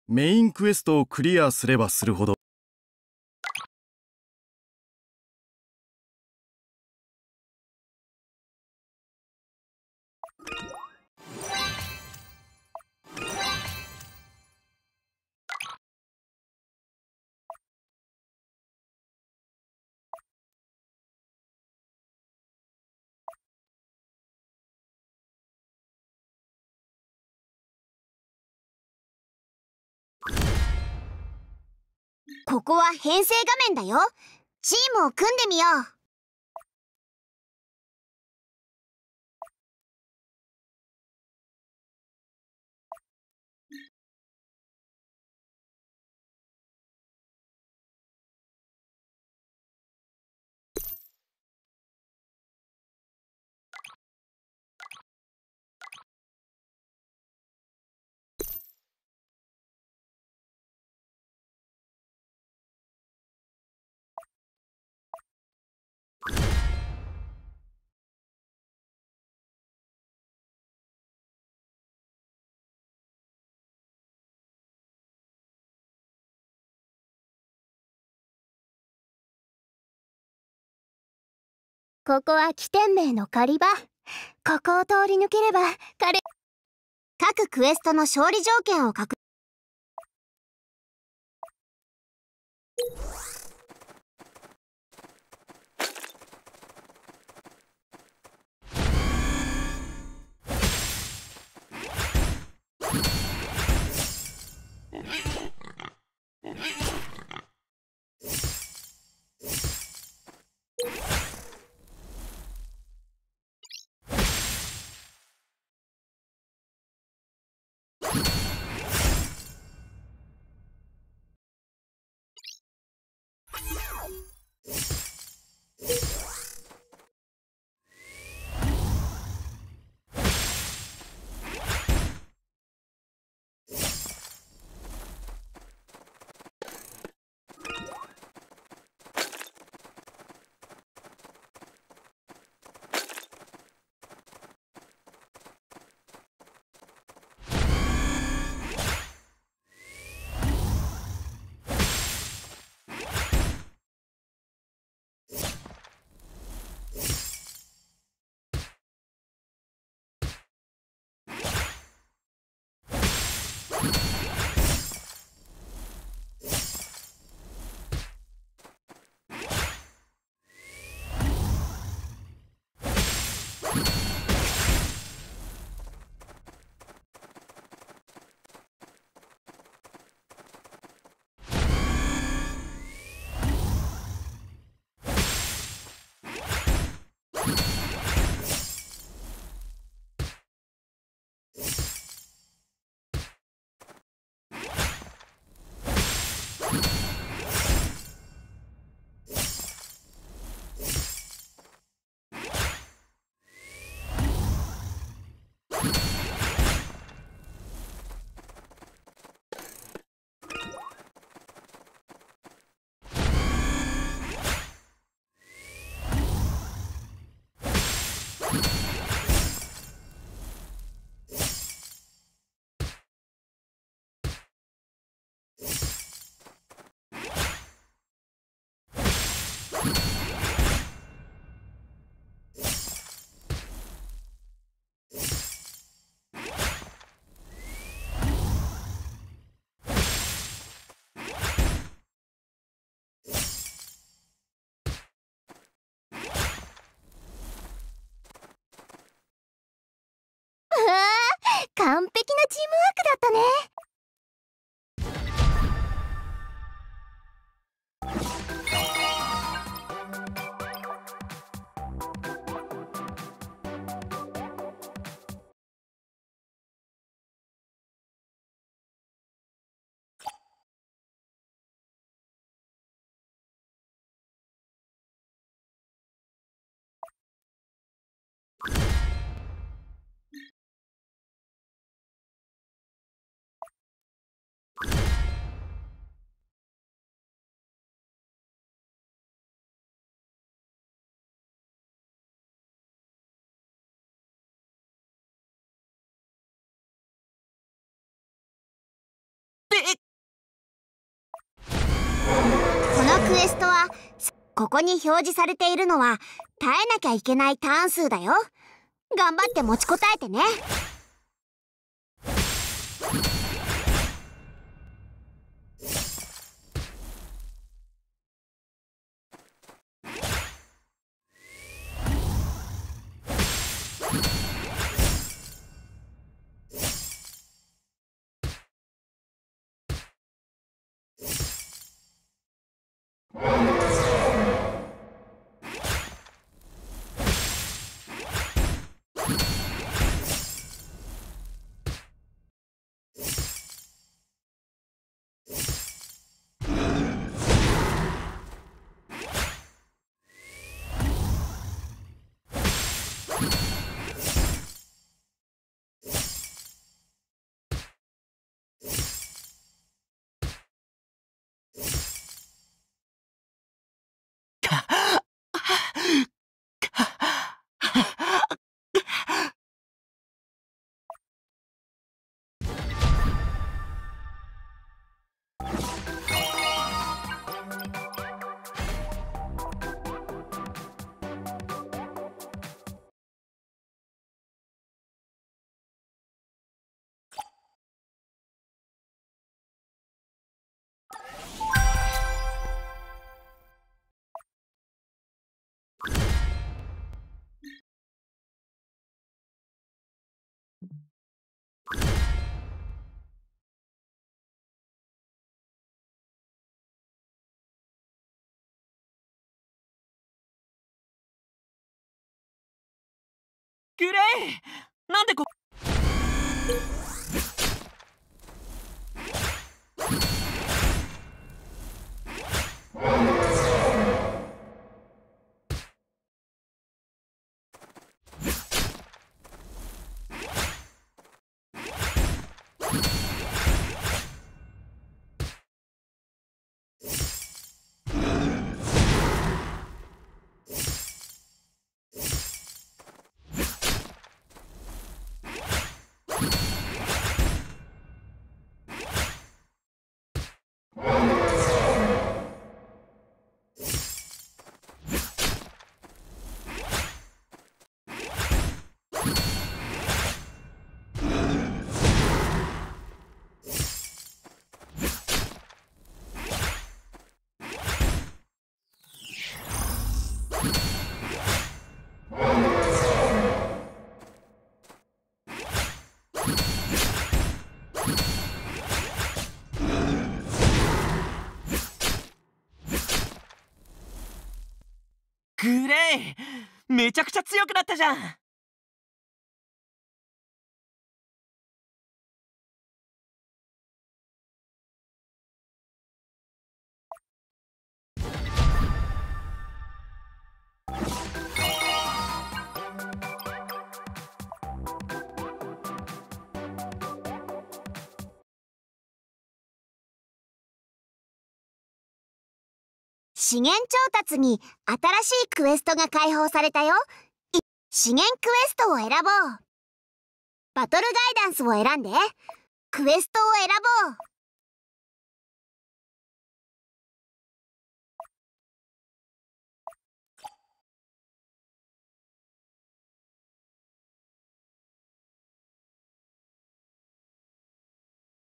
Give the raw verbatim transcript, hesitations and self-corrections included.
メインクエストをクリアすればするほど、 ここは編成画面だよ。チームを組んでみよう。ここは起点名の狩り場。ここを通り抜ければ彼各クエストの勝利条件を確認。完璧なチームワークだったね。 のクエストはここに表示されているのは耐えなきゃいけないターン数だよ。頑張って持ちこたえてね。 グレイ、なんでこグレイ、めちゃくちゃ強くなったじゃん。 資源調達に新しいクエストが開放されたよ。資源クエストを選ぼう。バトルガイダンスを選んでクエストを選ぼう。